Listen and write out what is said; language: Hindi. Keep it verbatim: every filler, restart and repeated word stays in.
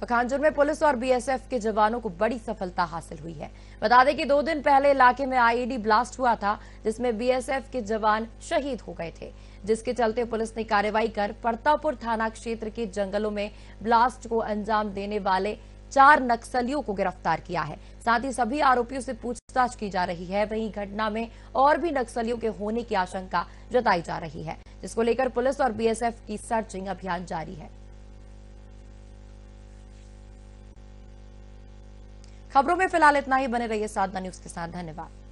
पखांजूर में पुलिस और बीएसएफ के जवानों को बड़ी सफलता हासिल हुई है। बता दें कि दो दिन पहले इलाके में आईईडी ब्लास्ट हुआ था, जिसमें बीएसएफ के जवान शहीद हो गए थे, जिसके चलते पुलिस ने कार्रवाई कर परतापुर थाना क्षेत्र के जंगलों में ब्लास्ट को अंजाम देने वाले चार नक्सलियों को गिरफ्तार किया है। साथ ही सभी आरोपियों से पूछताछ की जा रही है। वहीं घटना में और भी नक्सलियों के होने की आशंका जताई जा रही है, जिसको लेकर पुलिस और बीएसएफ की सर्चिंग अभियान जारी है। खबरों में फिलहाल इतना ही। बने रहिए साधना न्यूज के साथ। धन्यवाद।